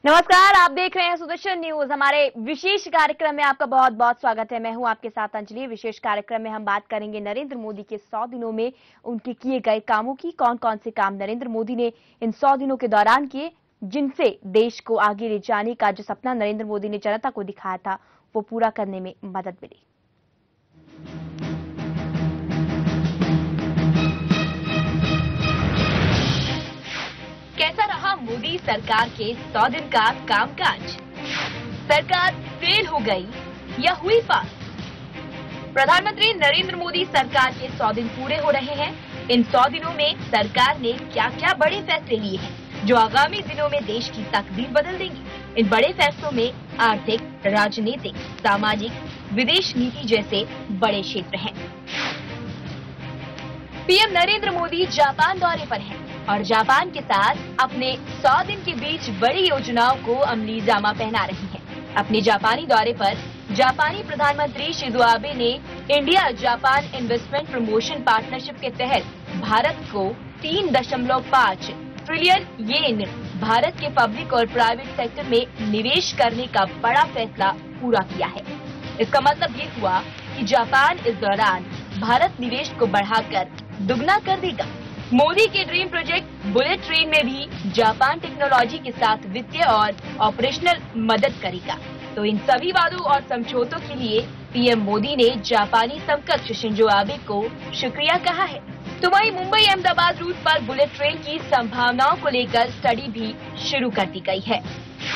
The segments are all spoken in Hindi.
नमस्कार, आप देख रहे हैं सुदर्शन न्यूज। हमारे विशेष कार्यक्रम में आपका बहुत बहुत स्वागत है। मैं हूं आपके साथ अंजलि। विशेष कार्यक्रम में हम बात करेंगे नरेंद्र मोदी के 100 दिनों में उनके किए गए कामों की। कौन कौन से काम नरेंद्र मोदी ने इन 100 दिनों के दौरान किए, जिनसे देश को आगे ले जाने का जो सपना नरेंद्र मोदी ने जनता को दिखाया था, वो पूरा करने में मदद मिली। कैसा रहा मोदी सरकार के 100 दिन का कामकाज? सरकार फेल हो गई या हुई पास? प्रधानमंत्री नरेंद्र मोदी सरकार के 100 दिन पूरे हो रहे हैं। इन 100 दिनों में सरकार ने क्या क्या बड़े फैसले लिए हैं, जो आगामी दिनों में देश की तकदीर बदल देंगे। इन बड़े फैसलों में आर्थिक, राजनीतिक, सामाजिक, विदेश नीति जैसे बड़े क्षेत्र हैं। पीएम नरेंद्र मोदी जापान दौरे पर हैं और जापान के साथ अपने 100 दिन के बीच बड़ी योजनाओं को अमली जामा पहना रही हैं। अपने जापानी दौरे पर जापानी प्रधानमंत्री शिंजो आबे ने India Japan Investment Promotion Partnership के तहत भारत को 3.5 ट्रिलियन येन भारत के पब्लिक और प्राइवेट सेक्टर में निवेश करने का बड़ा फैसला पूरा किया है। इसका मतलब ये हुआ कि जापान इस दौरान भारत निवेश को बढ़ाकर दुगना कर देगा। मोदी के ड्रीम प्रोजेक्ट बुलेट ट्रेन में भी जापान टेक्नोलॉजी के साथ वित्तीय और ऑपरेशनल मदद करेगा। तो इन सभी वादों और समझौतों के लिए पीएम मोदी ने जापानी समकक्ष शिंजो आबे को शुक्रिया कहा है। तो वहीं मुंबई अहमदाबाद रूट पर बुलेट ट्रेन की संभावनाओं को लेकर स्टडी भी शुरू कर दी गई है।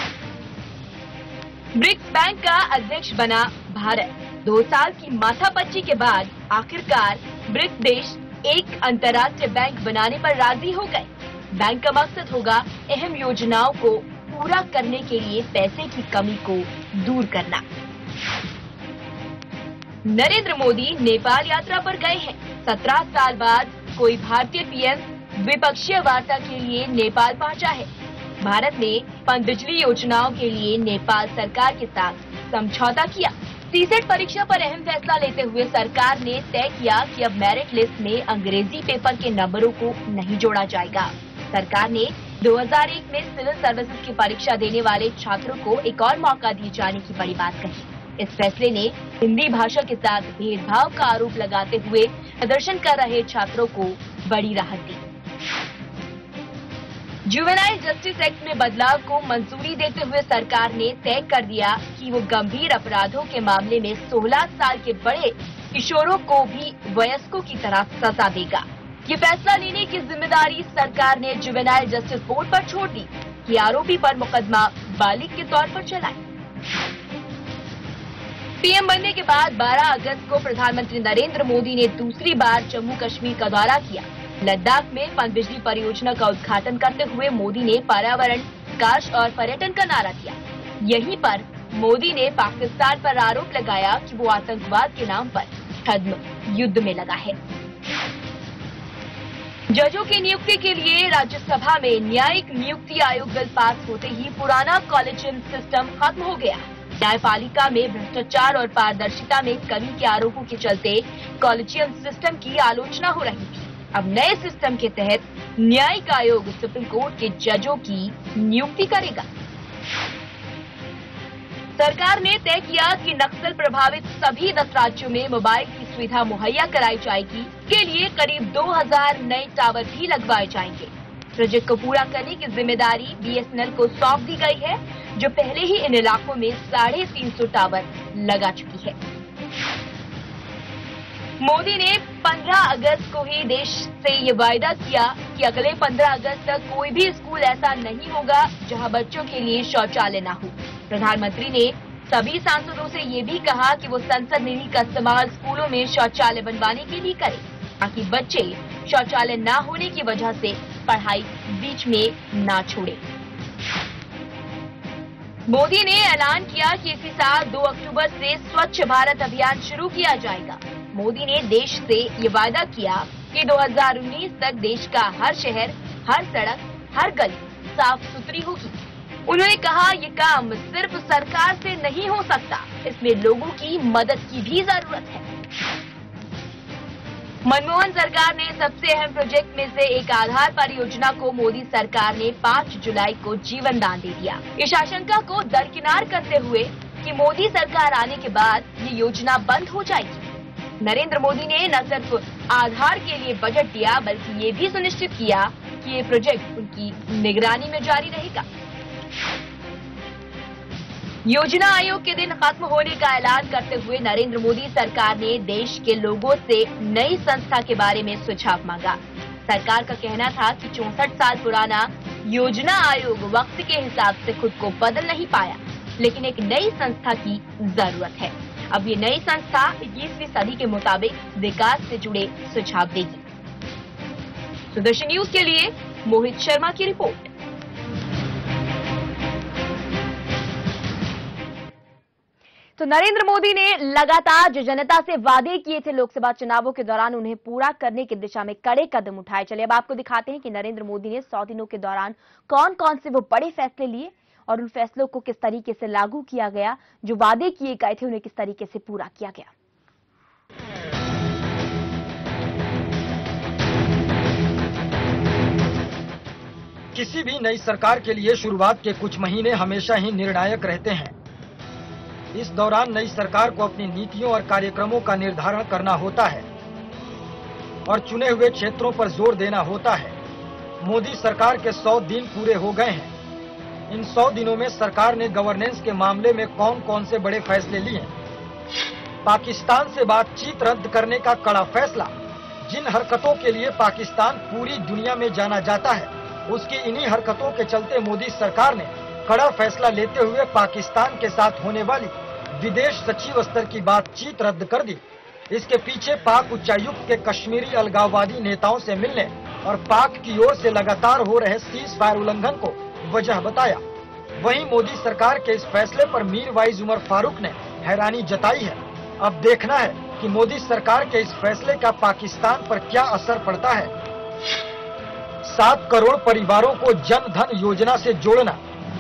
ब्रिक्स बैंक का अध्यक्ष बना भारत। 2 साल की माथापच्ची के बाद आखिरकार ब्रिक्स देश एक अंतर्राष्ट्रीय बैंक बनाने पर राजी हो गए। बैंक का मकसद होगा अहम योजनाओं को पूरा करने के लिए पैसे की कमी को दूर करना। नरेंद्र मोदी नेपाल यात्रा पर गए हैं। 17 साल बाद कोई भारतीय पीएम द्विपक्षीय वार्ता के लिए नेपाल पहुंचा है। भारत ने पनबिजली योजनाओं के लिए नेपाल सरकार के साथ समझौता किया। सीसेट परीक्षा पर अहम फैसला लेते हुए सरकार ने तय किया कि अब मेरिट लिस्ट में अंग्रेजी पेपर के नंबरों को नहीं जोड़ा जाएगा। सरकार ने 2001 में सिविल सर्विसेज की परीक्षा देने वाले छात्रों को एक और मौका दिए जाने की बड़ी बात कही। इस फैसले ने हिंदी भाषा के साथ भेदभाव का आरोप लगाते हुए प्रदर्शन कर रहे छात्रों को बड़ी राहत दी। जुवेनाइल जस्टिस एक्ट में बदलाव को मंजूरी देते हुए सरकार ने तय कर दिया कि वो गंभीर अपराधों के मामले में 16 साल के बड़े किशोरों को भी वयस्कों की तरह सजा देगा। ये फैसला लेने की जिम्मेदारी सरकार ने जुवेनाइल जस्टिस बोर्ड पर छोड़ दी कि आरोपी पर मुकदमा बालिग के तौर पर चलाए। पीएम बनने के बाद 12 अगस्त को प्रधानमंत्री नरेंद्र मोदी ने दूसरी बार जम्मू कश्मीर का दौरा किया। लद्दाख में पनबिजली परियोजना का उद्घाटन करते हुए मोदी ने पर्यावरण, विकास और पर्यटन का नारा दिया। यहीं पर मोदी ने पाकिस्तान पर आरोप लगाया कि वो आतंकवाद के नाम पर छद्म युद्ध में लगा है। जजों की नियुक्ति के लिए राज्यसभा में न्यायिक नियुक्ति आयोग बिल पास होते ही पुराना कॉलेजियम सिस्टम खत्म हो गया। न्यायपालिका में भ्रष्टाचार और पारदर्शिता में कमी के आरोपों के चलते कॉलेजियम सिस्टम की आलोचना हो रही थी। अब नए सिस्टम के तहत न्यायिक आयोग सुप्रीम कोर्ट के जजों की नियुक्ति करेगा। सरकार ने तय किया कि नक्सल प्रभावित सभी 10 राज्यों में मोबाइल की सुविधा मुहैया कराई जाएगी। इसके लिए करीब 2000 नए टावर भी लगवाए जाएंगे। प्रोजेक्ट को पूरा करने की जिम्मेदारी बीएसएनएल को सौंप दी गई है, जो पहले ही इन इलाकों में 350 टावर लगा चुकी है। मोदी ने 15 अगस्त को ही देश से ये वायदा किया कि अगले 15 अगस्त तक कोई भी स्कूल ऐसा नहीं होगा जहां बच्चों के लिए शौचालय न हो। प्रधानमंत्री ने सभी सांसदों से ये भी कहा कि वो संसद निधि का इस्तेमाल स्कूलों में शौचालय बनवाने के लिए करें, ताकि बच्चे शौचालय न होने की वजह से पढ़ाई बीच में न छोड़े। मोदी ने ऐलान किया कि इसी साल 2 अक्टूबर से स्वच्छ भारत अभियान शुरू किया जाएगा। मोदी ने देश से ये वादा किया कि 2019 तक देश का हर शहर, हर सड़क, हर गली साफ सुथरी होगी। उन्होंने कहा ये काम सिर्फ सरकार से नहीं हो सकता, इसमें लोगों की मदद की भी जरूरत है। मनमोहन सरकार ने सबसे अहम प्रोजेक्ट में से एक आधार परियोजना को मोदी सरकार ने 5 जुलाई को जीवन दान दे दिया। इस आशंका को दरकिनार करते हुए कि मोदी सरकार आने के बाद ये योजना बंद हो जाएगी। नरेंद्र मोदी ने न सिर्फ आधार के लिए बजट दिया बल्कि ये भी सुनिश्चित किया कि ये प्रोजेक्ट उनकी निगरानी में जारी रहेगा। योजना आयोग के दिन खत्म होने का ऐलान करते हुए नरेंद्र मोदी सरकार ने देश के लोगों से नई संस्था के बारे में सुझाव मांगा। सरकार का कहना था कि 64 साल पुराना योजना आयोग वक्त के हिसाब से खुद को बदल नहीं पाया, लेकिन एक नई संस्था की जरूरत है। अब ये नई संस्था 21वीं सदी के मुताबिक विकास से जुड़े सुझाव देगी। सुदर्शन न्यूज के लिए मोहित शर्मा की रिपोर्ट। तो नरेंद्र मोदी ने लगातार जो जनता से वादे किए थे लोकसभा चुनावों के दौरान उन्हें पूरा करने की दिशा में कड़े कदम उठाए। चलिए अब आपको दिखाते हैं कि नरेंद्र मोदी ने 100 दिनों के दौरान कौन कौन से वो बड़े फैसले लिए और उन फैसलों को किस तरीके से लागू किया गया, जो वादे किए गए थे उन्हें किस तरीके से पूरा किया गया। किसी भी नई सरकार के लिए शुरुआत के कुछ महीने हमेशा ही निर्णायक रहते हैं। इस दौरान नई सरकार को अपनी नीतियों और कार्यक्रमों का निर्धारण करना होता है और चुने हुए क्षेत्रों पर जोर देना होता है। मोदी सरकार के 100 दिन पूरे हो गए हैं। इन 100 दिनों में सरकार ने गवर्नेंस के मामले में कौन कौन से बड़े फैसले लिए? पाकिस्तान से बातचीत रद्द करने का कड़ा फैसला। जिन हरकतों के लिए पाकिस्तान पूरी दुनिया में जाना जाता है, उसकी इन्हीं हरकतों के चलते मोदी सरकार ने कड़ा फैसला लेते हुए पाकिस्तान के साथ होने वाली विदेश सचिव स्तर की बातचीत रद्द कर दी। इसके पीछे पाक उच्चायुक्त के कश्मीरी अलगाववादी नेताओं से मिलने और पाक की ओर से लगातार हो रहे सीज फायर उल्लंघन को वजह बताया। वहीं मोदी सरकार के इस फैसले पर मीरवाइज उमर फारूक ने हैरानी जताई है। अब देखना है कि मोदी सरकार के इस फैसले का पाकिस्तान पर क्या असर पड़ता है। 7 करोड़ परिवारों को जन धन योजना से जोड़ना।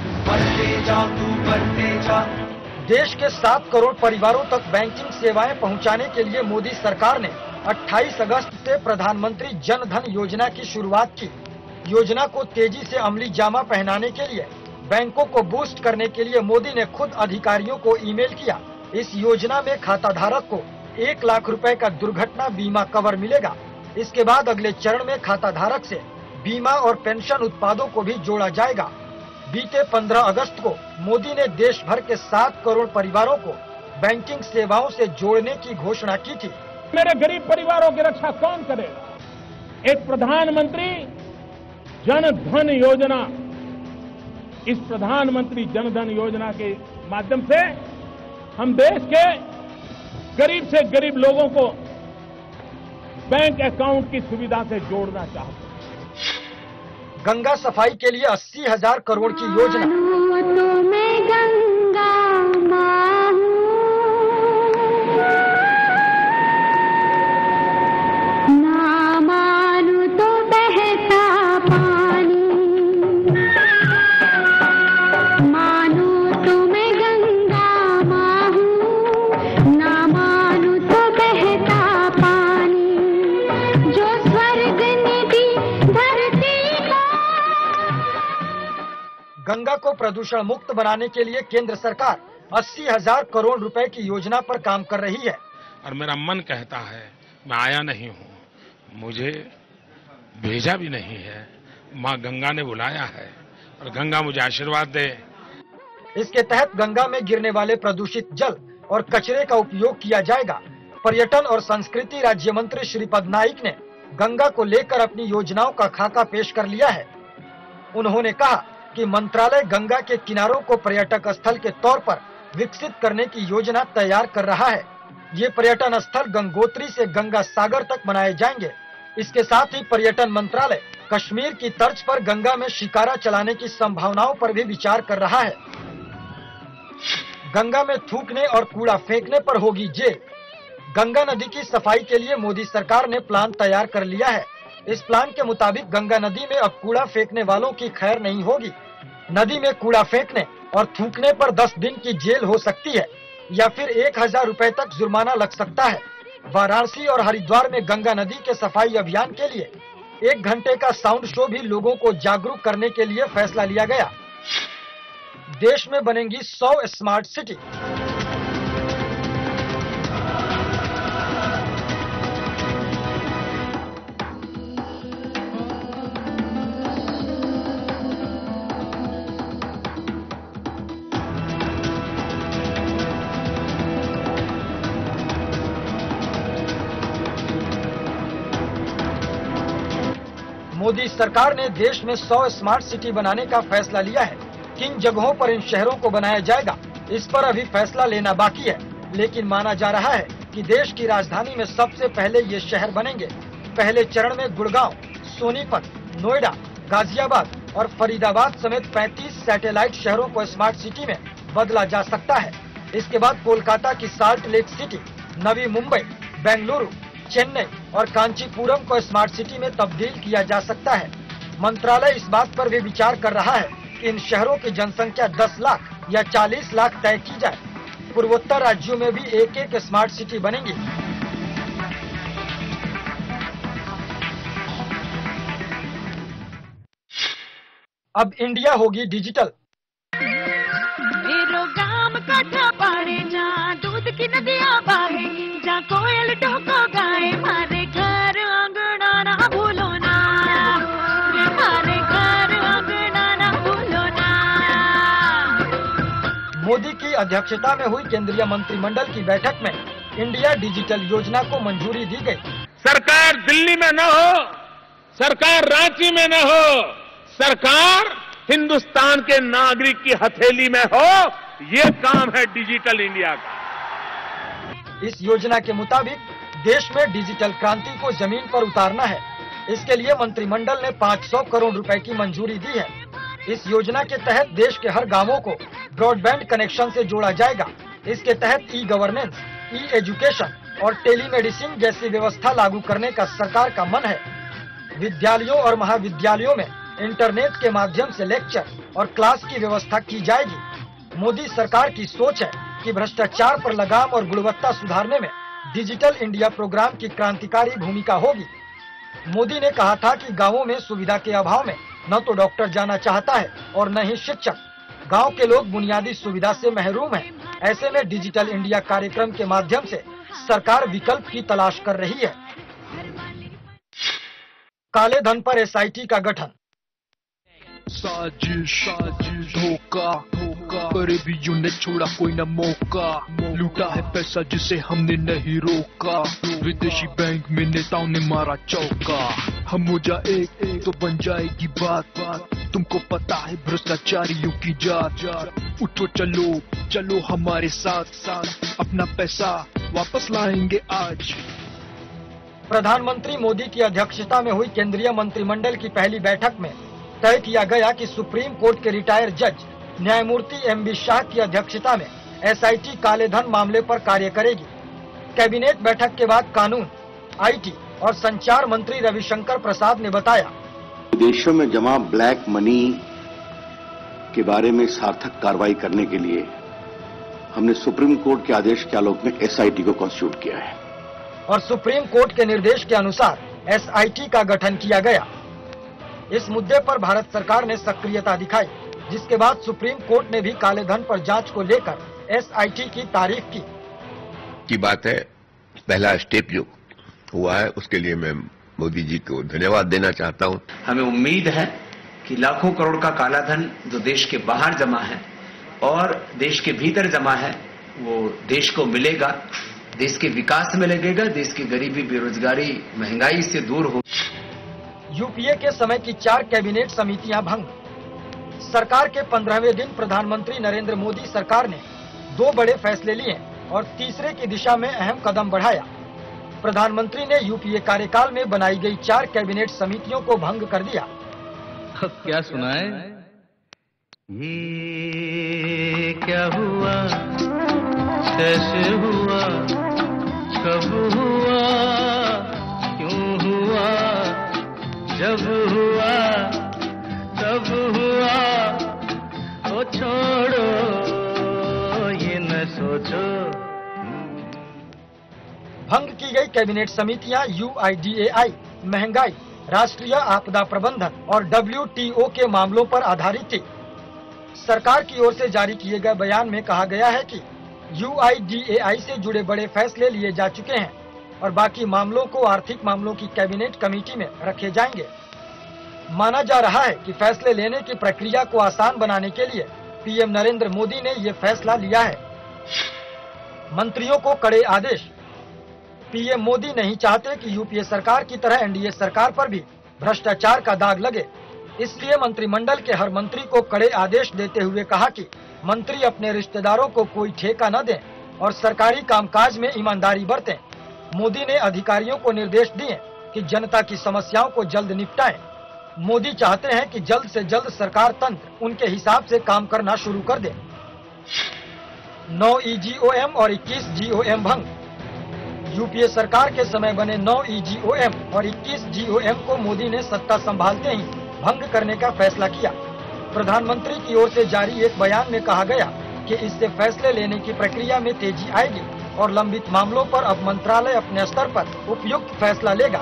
देश के 7 करोड़ परिवारों तक बैंकिंग सेवाएं पहुंचाने के लिए मोदी सरकार ने 28 अगस्त से प्रधानमंत्री जन धन योजना की शुरुआत की। योजना को तेजी से अमली जामा पहनाने के लिए बैंकों को बूस्ट करने के लिए मोदी ने खुद अधिकारियों को ईमेल किया। इस योजना में खाताधारक को 1 लाख रुपए का दुर्घटना बीमा कवर मिलेगा। इसके बाद अगले चरण में खाताधारक से बीमा और पेंशन उत्पादों को भी जोड़ा जाएगा। बीते 15 अगस्त को मोदी ने देश भर के 7 करोड़ परिवारों को बैंकिंग सेवाओं से जोड़ने की घोषणा की थी। मेरे गरीब परिवारों की रक्षा कौन करेगा? एक प्रधानमंत्री जन धन योजना, इस प्रधानमंत्री जन धन योजना के माध्यम से हम देश के गरीब से गरीब लोगों को बैंक अकाउंट की सुविधा से जोड़ना चाहते हैं। गंगा सफाई के लिए 80,000 करोड़ की योजना। गंगा को प्रदूषण मुक्त बनाने के लिए केंद्र सरकार 80,000 करोड़ रुपए की योजना पर काम कर रही है। और मेरा मन कहता है मैं आया नहीं हूँ, मुझे भेजा भी नहीं है, माँ गंगा ने बुलाया है और गंगा मुझे आशीर्वाद दे। इसके तहत गंगा में गिरने वाले प्रदूषित जल और कचरे का उपयोग किया जाएगा। पर्यटन और संस्कृति राज्य मंत्री श्रीपद नाइक ने गंगा को लेकर अपनी योजनाओं का खाका पेश कर लिया है। उन्होंने कहा कि मंत्रालय गंगा के किनारों को पर्यटक स्थल के तौर पर विकसित करने की योजना तैयार कर रहा है। ये पर्यटन स्थल गंगोत्री से गंगा सागर तक बनाए जाएंगे। इसके साथ ही पर्यटन मंत्रालय कश्मीर की तर्ज पर गंगा में शिकारा चलाने की संभावनाओं पर भी विचार कर रहा है। गंगा में थूकने और कूड़ा फेंकने पर होगी जेल। गंगा नदी की सफाई के लिए मोदी सरकार ने प्लान तैयार कर लिया है। इस प्लान के मुताबिक गंगा नदी में अब कूड़ा फेंकने वालों की खैर नहीं होगी। नदी में कूड़ा फेंकने और थूकने पर 10 दिन की जेल हो सकती है या फिर 1,000 रुपए तक जुर्माना लग सकता है। वाराणसी और हरिद्वार में गंगा नदी के सफाई अभियान के लिए 1 घंटे का साउंड शो भी लोगों को जागरूक करने के लिए फैसला लिया गया। देश में बनेंगी 100 स्मार्ट सिटी। मोदी सरकार ने देश में 100 स्मार्ट सिटी बनाने का फैसला लिया है। किन जगहों पर इन शहरों को बनाया जाएगा, इस पर अभी फैसला लेना बाकी है, लेकिन माना जा रहा है कि देश की राजधानी में सबसे पहले ये शहर बनेंगे। पहले चरण में गुड़गांव, सोनीपत, नोएडा, गाजियाबाद और फरीदाबाद समेत 35 सैटेलाइट शहरों को स्मार्ट सिटी में बदला जा सकता है। इसके बाद कोलकाता की Salt Lake City, Navi Mumbai, Bengaluru, Chennai और कांचीपुरम को स्मार्ट सिटी में तब्दील किया जा सकता है। मंत्रालय इस बात पर भी विचार कर रहा है कि इन शहरों की जनसंख्या 10 लाख या 40 लाख तय की जाए। पूर्वोत्तर राज्यों में भी एक स्मार्ट सिटी बनेगी। अब इंडिया होगी डिजिटल। मेरो गाम कथा पारे जा दूध की नदियां बहे जा कोयल टोको गाए मारे घर अंगना ना भूलो ना मारे घर अंगना ना भूलो ना। मोदी की अध्यक्षता में हुई केंद्रीय मंत्रिमंडल की बैठक में इंडिया डिजिटल योजना को मंजूरी दी गई। सरकार दिल्ली में न हो, सरकार रांची में न हो, सरकार हिंदुस्तान के नागरिक की हथेली में हो, ये काम है डिजिटल इंडिया का। इस योजना के मुताबिक देश में डिजिटल क्रांति को जमीन पर उतारना है। इसके लिए मंत्रिमंडल ने 500 करोड़ रुपए की मंजूरी दी है। इस योजना के तहत देश के हर गांवों को ब्रॉडबैंड कनेक्शन से जोड़ा जाएगा। इसके तहत ई गवर्नेंस, ई एजुकेशन और टेलीमेडिसिन जैसी व्यवस्था लागू करने का सरकार का मन है। विद्यालयों और महाविद्यालयों में इंटरनेट के माध्यम से लेक्चर और क्लास की व्यवस्था की जाएगी। मोदी सरकार की सोच है कि भ्रष्टाचार पर लगाम और गुणवत्ता सुधारने में डिजिटल इंडिया प्रोग्राम की क्रांतिकारी भूमिका होगी। मोदी ने कहा था कि गांवों में सुविधा के अभाव में न तो डॉक्टर जाना चाहता है और न ही शिक्षक। गांव के लोग बुनियादी सुविधा से महरूम हैं। ऐसे में डिजिटल इंडिया कार्यक्रम के माध्यम से सरकार विकल्प की तलाश कर रही है। काले धन पर एसआईटी का गठन। साजिश धोखा गरीबियों ने छोड़ा कोई न मौका, लूटा है पैसा जिसे हमने नहीं रोका, विदेशी बैंक में नेताओं ने मारा चौका। हम हो जाए एक तो बन जाएगी बात, तुमको पता है भ्रष्टाचारियों की जात। उठो चलो चलो हमारे साथ, अपना पैसा वापस लाएंगे आज। प्रधानमंत्री मोदी की अध्यक्षता में हुई केंद्रीय मंत्रिमंडल की पहली बैठक में तय किया गया कि सुप्रीम कोर्ट के रिटायर्ड जज न्यायमूर्ति एमबी शाह की अध्यक्षता में एसआईटी काले धन मामले पर कार्य करेगी। कैबिनेट बैठक के बाद कानून, आईटी और संचार मंत्री रविशंकर प्रसाद ने बताया, विदेशों में जमा ब्लैक मनी के बारे में सार्थक कार्रवाई करने के लिए हमने सुप्रीम कोर्ट के आदेश के आलोक में एसआईटी को कॉन्स्टिट्यूट किया है और सुप्रीम कोर्ट के निर्देश के अनुसार एसआईटी का गठन किया गया। इस मुद्दे पर भारत सरकार ने सक्रियता दिखाई, जिसके बाद सुप्रीम कोर्ट ने भी काले धन पर जांच को लेकर एसआईटी की तारीफ की बात है। पहला स्टेप जो हुआ है उसके लिए मैं मोदी जी को धन्यवाद देना चाहता हूं। हमें उम्मीद है कि लाखों करोड़ का काला धन जो देश के बाहर जमा है और देश के भीतर जमा है वो देश को मिलेगा, देश के विकास में लगेगा, देश की गरीबी, बेरोजगारी, महंगाई से दूर हो। यूपीए के समय की 4 कैबिनेट समितियां भंग। सरकार के 15वें दिन प्रधानमंत्री नरेंद्र मोदी सरकार ने 2 बड़े फैसले लिए और तीसरे की दिशा में अहम कदम बढ़ाया। प्रधानमंत्री ने यूपीए कार्यकाल में बनाई गई 4 कैबिनेट समितियों को भंग कर दिया। क्या सुनाए? ये क्या हुआ, कैसे हुआ, कब हुआ, क्यों हुआ, जब हुआ तब हुआ, ओ छोड़ो ये न सोचो। भंग की गई कैबिनेट समितियां UIDAI, महंगाई, राष्ट्रीय आपदा प्रबंधन और WTO के मामलों पर आधारित थी। सरकार की ओर से जारी किए गए बयान में कहा गया है कि UIDAI से जुड़े बड़े फैसले लिए जा चुके हैं और बाकी मामलों को आर्थिक मामलों की कैबिनेट कमेटी में रखे जाएंगे। माना जा रहा है कि फैसले लेने की प्रक्रिया को आसान बनाने के लिए PM नरेंद्र मोदी ने ये फैसला लिया है। मंत्रियों को कड़े आदेश। PM मोदी नहीं चाहते कि UPA सरकार की तरह NDA सरकार पर भी भ्रष्टाचार का दाग लगे, इसलिए मंत्रिमंडल के हर मंत्री को कड़े आदेश देते हुए कहा कि मंत्री अपने रिश्तेदारों को कोई ठेका न दें और सरकारी कामकाज में ईमानदारी बरतें। मोदी ने अधिकारियों को निर्देश दिए कि जनता की समस्याओं को जल्द निपटाएं। मोदी चाहते हैं कि जल्द से जल्द सरकार तंत्र उनके हिसाब से काम करना शुरू कर दे। 9 EGOM और 21 GOM भंग। UPA सरकार के समय बने 9 EGOM और 21 GOM को मोदी ने सत्ता संभालते ही भंग करने का फैसला किया। प्रधानमंत्री की ओर से जारी एक बयान में कहा गया कि इससे फैसले लेने की प्रक्रिया में तेजी आएगी और लंबित मामलों पर अब मंत्रालय अपने स्तर पर उपयुक्त फैसला लेगा।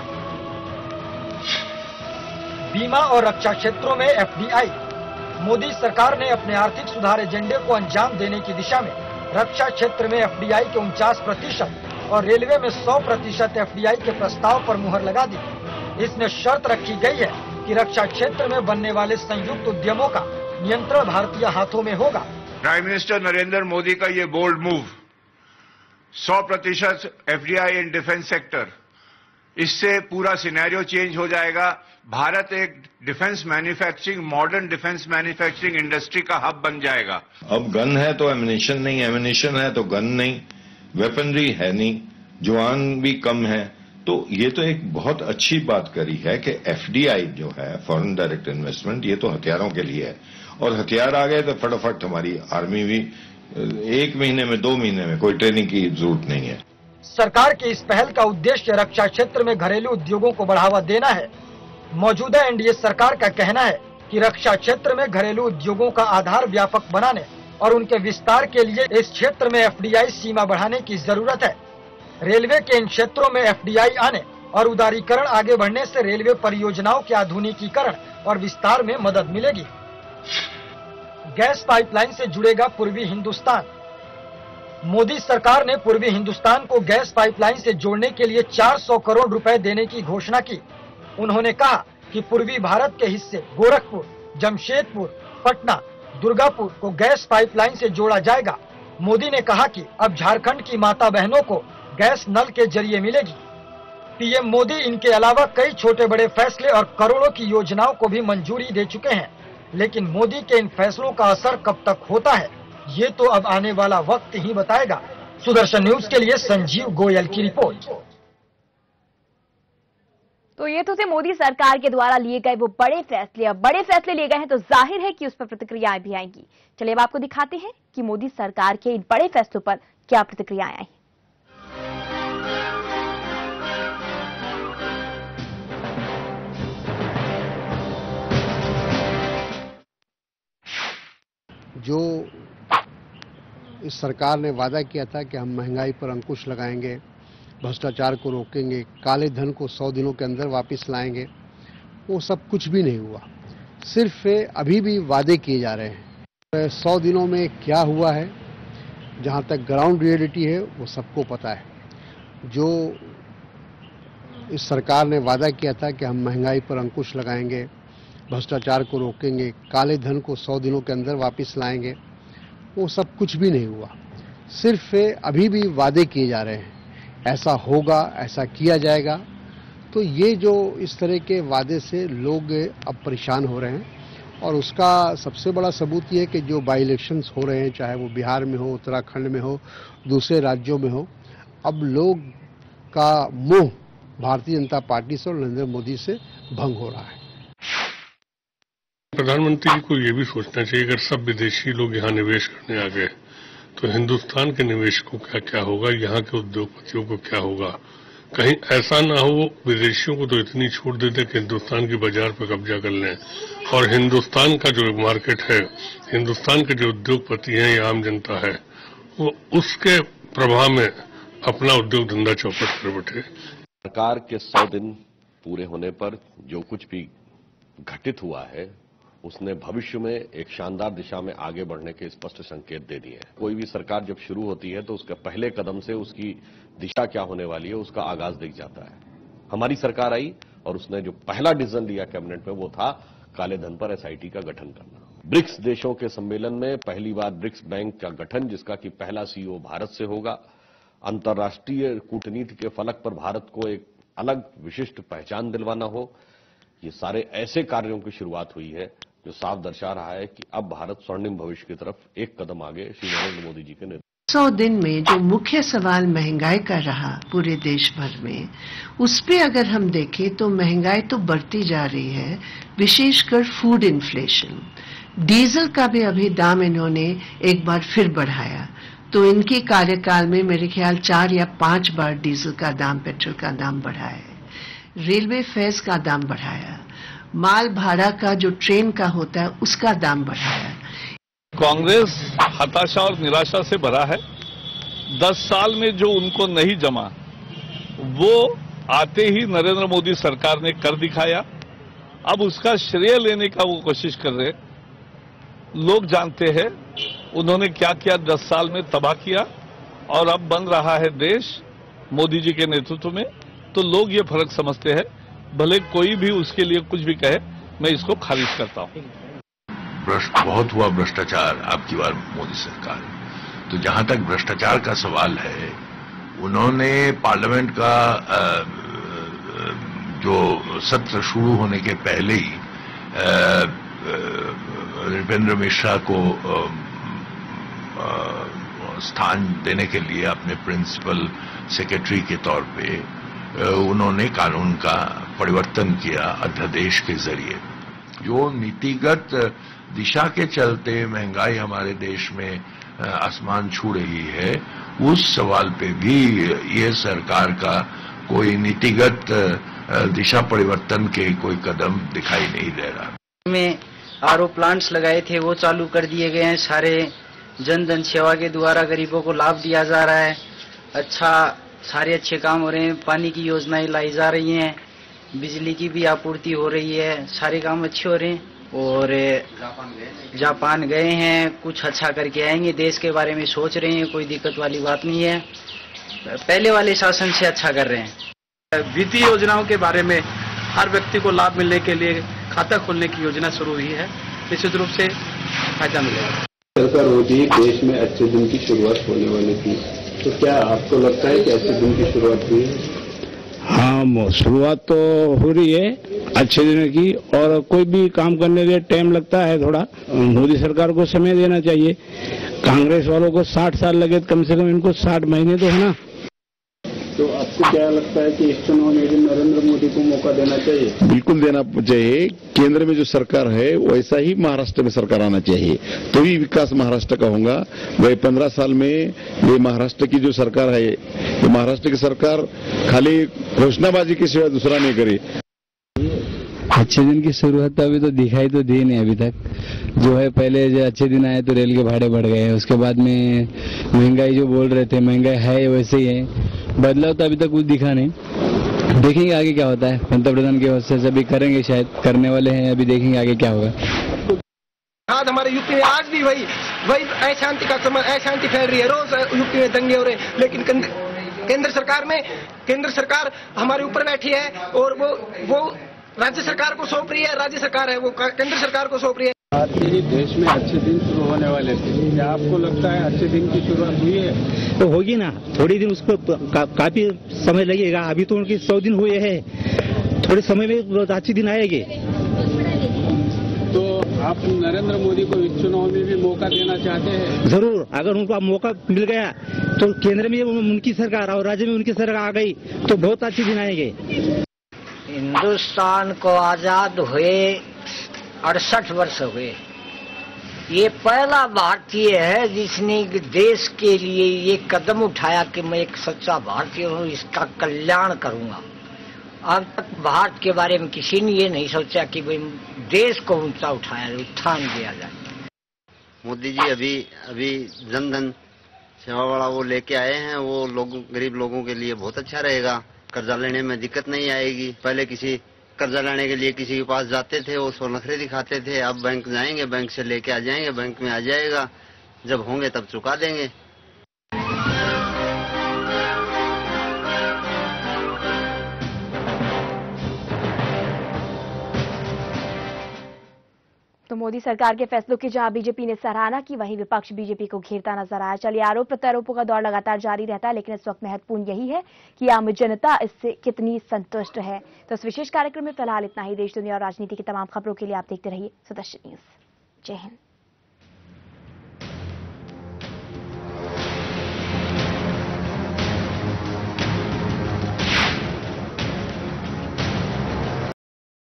बीमा और रक्षा क्षेत्रों में FDI। मोदी सरकार ने अपने आर्थिक सुधार एजेंडे को अंजाम देने की दिशा में रक्षा क्षेत्र में FDI के 49% और रेलवे में 100% FDI के प्रस्ताव पर मुहर लगा दी। इसमें शर्त रखी गई है कि रक्षा क्षेत्र में बनने वाले संयुक्त उद्यमों का नियंत्रण भारतीय हाथों में होगा। प्राइम मिनिस्टर नरेंद्र मोदी का ये bold move 100% FDI in defence sector, इससे पूरा सिनेरियो चेंज हो जाएगा। भारत एक defence manufacturing, modern defence manufacturing industry का हब बन जाएगा। अब गन है तो एमिनेशन नहीं, एमिनेशन है तो गन नहीं, वेपनरी है नहीं, जवान भी कम है। तो ये तो एक बहुत अच्छी बात करी है कि FDI जो है, फॉरेन डायरेक्ट इन्वेस्टमेंट, ये तो हथियारों के लिए है और हथियार आ गए तो फटाफट हमारी आर्मी भी 1 महीने में 2 महीने में, कोई ट्रेनिंग की जरूरत नहीं है। सरकार की इस पहल का उद्देश्य रक्षा क्षेत्र में घरेलू उद्योगों को बढ़ावा देना है। मौजूदा NDA सरकार का कहना है कि रक्षा क्षेत्र में घरेलू उद्योगों का आधार व्यापक बनाने और उनके विस्तार के लिए इस क्षेत्र में FDI सीमा बढ़ाने की जरूरत है। रेलवे के इन क्षेत्रों में FDI आने और उदारीकरण आगे बढ़ने से रेलवे परियोजनाओं के आधुनिकीकरण और विस्तार में मदद मिलेगी। गैस पाइपलाइन से जुड़ेगा पूर्वी हिंदुस्तान। मोदी सरकार ने पूर्वी हिंदुस्तान को गैस पाइपलाइन से जोड़ने के लिए 400 करोड़ रुपए देने की घोषणा की। उन्होंने कहा कि पूर्वी भारत के हिस्से गोरखपुर, जमशेदपुर, पटना, दुर्गापुर को गैस पाइपलाइन से जोड़ा जाएगा। मोदी ने कहा कि अब झारखंड की माता बहनों को गैस नल के जरिए मिलेगी। PM मोदी इनके अलावा कई छोटे बड़े फैसले और करोड़ों की योजनाओं को भी मंजूरी दे चुके हैं, लेकिन मोदी के इन फैसलों का असर कब तक होता है, ये तो अब आने वाला वक्त ही बताएगा। सुदर्शन न्यूज के लिए संजीव गोयल की रिपोर्ट। तो ये तो थे मोदी सरकार के द्वारा लिए गए वो बड़े फैसले। अब बड़े फैसले लिए गए हैं तो जाहिर है कि उस पर प्रतिक्रियाएं भी आएंगी। चलिए अब आपको दिखाते हैं कि मोदी सरकार के इन बड़े फैसलों पर क्या प्रतिक्रियाएं आई। जो इस सरकार ने वादा किया था कि हम महंगाई पर अंकुश लगाएंगे, भ्रष्टाचार को रोकेंगे, काले धन को 100 दिनों के अंदर वापस लाएंगे, वो सब कुछ भी नहीं हुआ। सिर्फ अभी भी वादे किए जा रहे हैं। 100 दिनों में क्या हुआ है, जहां तक ग्राउंड रियलिटी है वो सबको पता है। जो इस सरकार ने वादा किया था कि हम महंगाई पर अंकुश लगाएंगे, भ्रष्टाचार को रोकेंगे, काले धन को 100 दिनों के अंदर वापस लाएंगे, वो सब कुछ भी नहीं हुआ। सिर्फ अभी भी वादे किए जा रहे हैं, ऐसा होगा, ऐसा किया जाएगा। तो ये जो इस तरह के वादे से लोग अब परेशान हो रहे हैं और उसका सबसे बड़ा सबूत ये है कि जो बाई इलेक्शंस हो रहे हैं, चाहे वो बिहार में हो, उत्तराखंड में हो, दूसरे राज्यों में हो, अब लोग का मोह भारतीय जनता पार्टी से और नरेंद्र मोदी से भंग हो रहा है। प्रधानमंत्री जी को ये भी सोचना चाहिए, अगर सब विदेशी लोग यहाँ निवेश करने आ गए तो हिंदुस्तान के निवेशकों का क्या होगा, यहाँ के उद्योगपतियों को क्या होगा। कहीं ऐसा ना हो विदेशियों को तो इतनी छूट दे दे कि हिंदुस्तान की बाजार पर कब्जा कर लें और हिंदुस्तान का जो मार्केट है, हिंदुस्तान के जो उद्योगपति हैं या आम जनता है, वो उसके प्रभाव में अपना उद्योग धंधा चौपट कर बैठे। सरकार के 100 दिन पूरे होने पर जो कुछ भी घटित हुआ है उसने भविष्य में एक शानदार दिशा में आगे बढ़ने के स्पष्ट संकेत दे दिए हैं। कोई भी सरकार जब शुरू होती है तो उसके पहले कदम से उसकी दिशा क्या होने वाली है उसका आगाज दिख जाता है। हमारी सरकार आई और उसने जो पहला डिसीजन लिया कैबिनेट में वो था काले धन पर एसआईटी का गठन करना। ब्रिक्स देशों के सम्मेलन में पहली बार ब्रिक्स बैंक का गठन, जिसका कि पहला सीईओ भारत से होगा। अंतर्राष्ट्रीय कूटनीति के फलक पर भारत को एक अलग विशिष्ट पहचान दिलवाना हो, ये सारे ऐसे कार्यों की शुरुआत हुई है जो साफ दर्शा रहा है कि अब भारत स्वर्णिम भविष्य की तरफ एक कदम आगे श्री नरेंद्र मोदी जी के नेतृत्व। 100 दिन में जो मुख्य सवाल महंगाई का रहा पूरे देश भर में, उस पे अगर हम देखें तो महंगाई तो बढ़ती जा रही है, विशेषकर फूड इन्फ्लेशन। डीजल का भी अभी दाम इन्होंने एक बार फिर बढ़ाया, तो इनके कार्यकाल में मेरे ख्याल 4 या 5 बार डीजल का दाम, पेट्रोल का दाम बढ़ा है। रेलवे फेयर्स का दाम बढ़ाया, माल भाड़ा का जो ट्रेन का होता है उसका दाम बढ़ाया। कांग्रेस हताशा और निराशा से भरा है। 10 साल में जो उनको नहीं जमा वो आते ही नरेंद्र मोदी सरकार ने कर दिखाया। अब उसका श्रेय लेने का वो कोशिश कर रहे हैं। लोग जानते हैं उन्होंने क्या क्या 10 साल में तबाह किया और अब बन रहा है देश मोदी जी के नेतृत्व में, तो लोग ये फर्क समझते हैं। भले कोई भी उसके लिए कुछ भी कहे, मैं इसको खारिज करता हूं। बहुत हुआ भ्रष्टाचार आपकी बार मोदी सरकार। तो जहां तक भ्रष्टाचार का सवाल है, उन्होंने पार्लियामेंट का जो सत्र शुरू होने के पहले ही नृपेंद्र मिश्रा को स्थान देने के लिए अपने प्रिंसिपल सेक्रेटरी के तौर पे उन्होंने कानून का परिवर्तन किया अध्यादेश के जरिए। जो नीतिगत दिशा के चलते महंगाई हमारे देश में आसमान छू रही है, उस सवाल पे भी ये सरकार का कोई नीतिगत दिशा परिवर्तन के कोई कदम दिखाई नहीं दे रहा। में आरओ प्लांट्स लगाए थे वो चालू कर दिए गए हैं। सारे जन धन सेवा के द्वारा गरीबों को लाभ दिया जा रहा है। सारे अच्छे काम हो रहे हैं। पानी की योजनाएं लाई जा रही हैं, बिजली की भी आपूर्ति हो रही है, सारे काम अच्छे हो रहे हैं। और जापान गए हैं, कुछ अच्छा करके आएंगे, देश के बारे में सोच रहे हैं, कोई दिक्कत वाली बात नहीं है। पहले वाले शासन से अच्छा कर रहे हैं। वित्तीय योजनाओं के बारे में हर व्यक्ति को लाभ मिलने के लिए खाता खोलने की योजना शुरू हुई है, निश्चित रूप से फायदा मिलेगा। सरकार होती देश में अच्छे दिन की शुरुआत होने वाली थी, तो क्या आपको लगता है कि अच्छे दिन की शुरुआत हुई है? हाँ, शुरुआत तो हो रही है अच्छे दिनों की, और कोई भी काम करने के टाइम लगता है थोड़ा। मोदी सरकार को समय देना चाहिए। कांग्रेस वालों को 60 साल लगे, कम से कम इनको 60 महीने तो है ना। तो आपको क्या लगता है कि इस चुनाव में भी नरेंद्र मोदी को मौका देना चाहिए? बिल्कुल देना चाहिए। केंद्र में जो सरकार है वैसा ही महाराष्ट्र में सरकार आना चाहिए, तो ही विकास महाराष्ट्र का होगा। वही 15 साल में ये महाराष्ट्र की जो सरकार है, तो महाराष्ट्र की सरकार खाली घोषणाबाजी के सिवाय दूसरा नहीं करे। अच्छे दिन की शुरुआत तो अभी तो दिखाई तो दी नहीं अभी तक। जो है पहले जो अच्छे दिन आए तो रेल के भाड़े बढ़ गए, उसके बाद में महंगाई जो बोल रहे थे महंगाई है वैसे ही है। बदलाव तो अभी तक कुछ दिखा नहीं, देखेंगे आगे क्या होता है। पंतप्रधान के हौसले से अभी करेंगे, शायद करने वाले हैं, अभी देखेंगे आगे क्या होगा। आज हमारे यूपी में आज भी वही अशांति का अशांति फैल रही है। रोज यूपी में दंगे हो रहे हैं, लेकिन केंद्र सरकार हमारे ऊपर बैठी है और वो राज्य सरकार को सौंप रही है। राज्य सरकार है वो केंद्र सरकार को सौंप रही है। आज ही देश में अच्छे दिन शुरू होने वाले थे, क्या आपको लगता है अच्छे दिन की शुरुआत हुई है? तो होगी ना, थोड़ी दिन उसको काफी समय लगेगा। अभी तो उनके 100 दिन हुए हैं, थोड़े समय में अच्छे दिन आएंगे। तो आप नरेंद्र मोदी को इस चुनाव में भी मौका देना चाहते हैं? जरूर, अगर उनको मौका मिल गया तो केंद्र में उनकी सरकार और राज्य में उनकी सरकार आ गई तो बहुत अच्छे दिन आएंगे। हिंदुस्तान को आजाद हुए 68 वर्ष हुए। ये पहला भारतीय है जिसने देश के लिए ये कदम उठाया कि मैं एक सच्चा भारतीय हूँ, इसका कल्याण करूंगा। अब तक भारत के बारे में किसी ने ये नहीं सोचा कि भाई देश को ऊंचा उठाया, उत्थान दिया जाए। मोदी जी अभी जनधन सेवा वाला वो लेके आए हैं, वो लोगों गरीब लोगों के लिए बहुत अच्छा रहेगा। कर्जा लेने में दिक्कत नहीं आएगी। पहले किसी कर्जा लेने के लिए किसी के पास जाते थे, वो नखरे दिखाते थे। अब बैंक जाएंगे, बैंक से लेके आ जाएंगे, बैंक में आ जाएगा, जब होंगे तब चुका देंगे। तो मोदी सरकार के फैसलों की जहां बीजेपी ने सराहना की, वहीं विपक्ष बीजेपी को घेरता नजर आया। चलिए, आरोप प्रत्यारोपों का दौर लगातार जारी रहता है, लेकिन इस वक्त महत्वपूर्ण यही है कि आम जनता इससे कितनी संतुष्ट है। तो इस विशेष कार्यक्रम में फिलहाल इतना ही। देश, दुनिया और राजनीति की तमाम खबरों के लिए आप देखते रहिए सदस्य न्यूज। जय हिंद।